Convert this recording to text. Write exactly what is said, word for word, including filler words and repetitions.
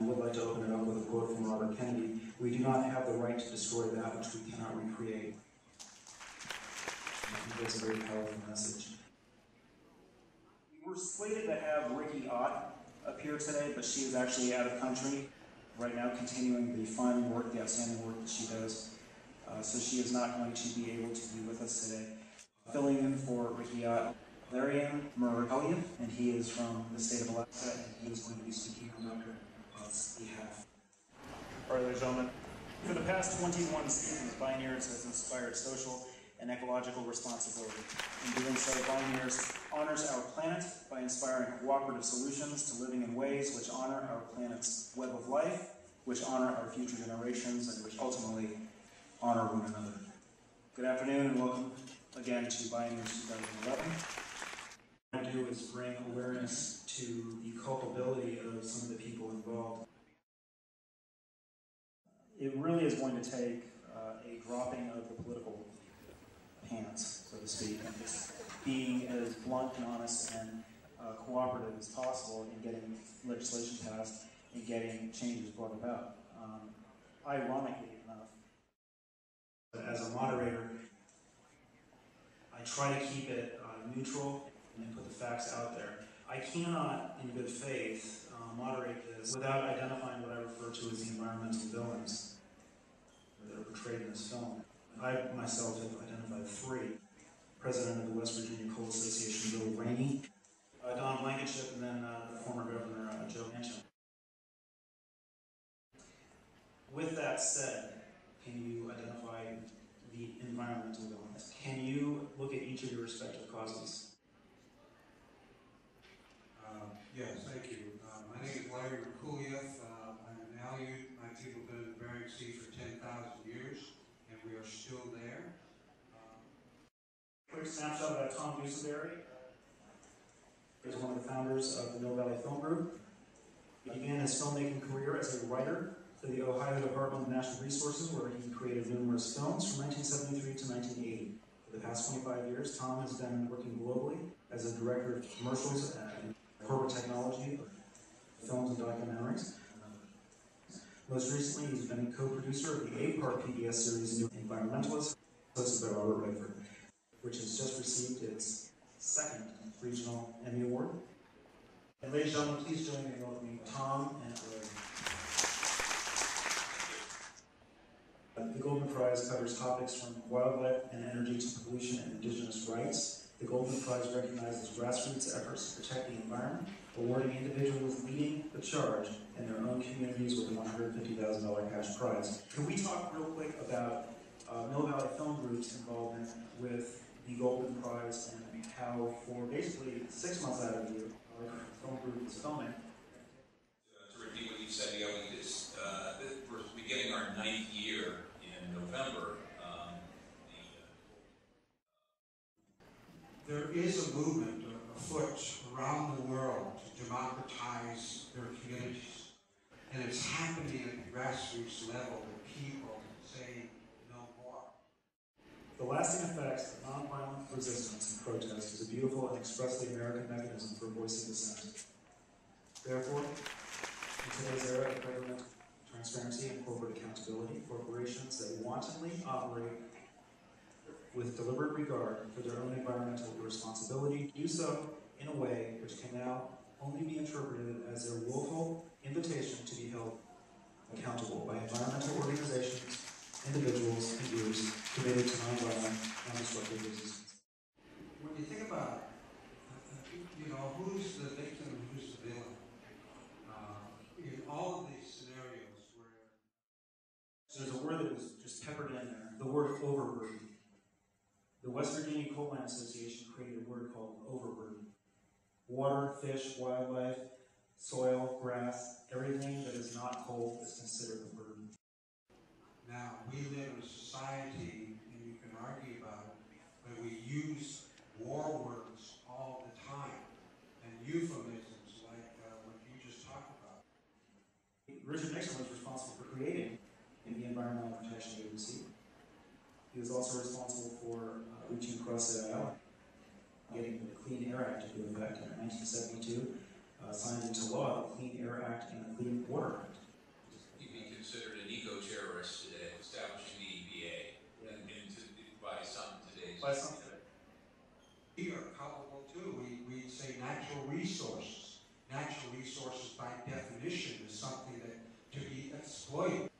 I would like to open it up with a quote from Robert Kennedy: "We do not have the right to destroy that which we cannot recreate." I think that's a very powerful message. We were slated to have Ricky Ott appear today, but she is actually out of country right now, continuing the fine work, the outstanding work that she does. Uh, so she is not going to be able to be with us today. Filling in for Ricky Ott, Larian Muralian, and he is from the state of Alaska, and he is going to be speaking on Doctor Ott's behalf. All right, ladies and gentlemen, for the past twenty-one seasons, Bioneers has inspired social and ecological responsibility. In doing so, Bioneers honors our planet by inspiring cooperative solutions to living in ways which honor our planet's web of life, which honor our future generations, and which ultimately honor one another. Good afternoon and welcome again to Bioneers twenty eleven. What I do is bring awareness to the culpability of some of the people involved. It really is going to take uh, a dropping of the political pants, so to speak, and just being as blunt and honest and uh, cooperative as possible in getting legislation passed and getting changes brought about. Um, ironically enough, as a moderator, I try to keep it uh, neutral and put the facts out there. I cannot, in good faith, uh, moderate this without identifying what I refer to as the environmental villains that are portrayed in this film. I myself have identified three: President of the West Virginia Coal Association, Bill Rainey, uh, Don Blankenship, and then uh, the former Governor uh, Joe Manchin. With that said, can you identify the environmental villains? Can you look at each of your respective causes? Uh, yes, thank you. Uh, my name is Larry Merkuliev. Uh, I'm an Aleut. My people have been in the Bering Sea for ten thousand years, and we are still there. Um, Quick snapshot about Tom Dusenberry. He's one of the founders of the Mill Valley Film Group. He began his filmmaking career as a writer for the Ohio Department of Natural Resources, where he created numerous films from nineteen seventy-three to nineteen eighty. For the past twenty-five years, Tom has been working globally as a director of commercials and corporate technology, films and documentaries. Most recently, he's been co-producer of the eight-part P B S series New Environmentalist, hosted by Robert Redford, which has just received its second regional Emmy Award. And ladies and gentlemen, please join me in welcoming Tom and Larry. The Goldman Prize covers topics from wildlife and energy to pollution and indigenous rights. The Goldman Prize recognizes grassroots efforts to protect the environment, awarding individuals leading the charge in their own communities with a one hundred fifty thousand dollars cash prize. Can we talk real quick about uh, Mill Valley Film Group's involvement with the Goldman Prize and how for basically six months out of the year, our film group is filming? Uh, to repeat what you said, yeah, we just, uh, we're beginning our ninth year in November. Um, the, uh, there is a movement afoot around the world to democratize their communities, and it's happening at the grassroots level with people saying no more. The lasting effects of nonviolent resistance and protest is a beautiful and expressly American mechanism for voicing dissent. Therefore, in today's era of government transparency and corporate accountability, corporations that wantonly operate with deliberate regard for their own environmental responsibility do so in a way which can now only be interpreted as their willful invitation to be held accountable by environmental organizations, individuals, and groups committed to nonviolent, non-destructive resistance. When you think about it, you know, who's the victim and who's the villain? Uh, in all of these scenarios where... So there's a word that was just peppered in there, the word overburden. The West Virginia Coal Mine Association created a word called overburden. Water, fish, wildlife, soil, grass, everything that is not coal is considered a burden. Now, we live in a society, and you can argue about it, where we use war words all the time, and euphemisms like uh, what you just talked about. Richard Nixon was responsible for creating the Environmental Protection Agency. He was also responsible for uh, reaching across the aisle, getting the Clean Air Act into effect in nineteen seventy-two. uh, signed into law the Clean Air Act and the Clean Water Act. He'd be considered an eco-terrorist today, establishing the E P A, and, and to, by some today's. By some today. We are culpable too. We, we say natural resources. Natural resources by definition is something that to be exploited.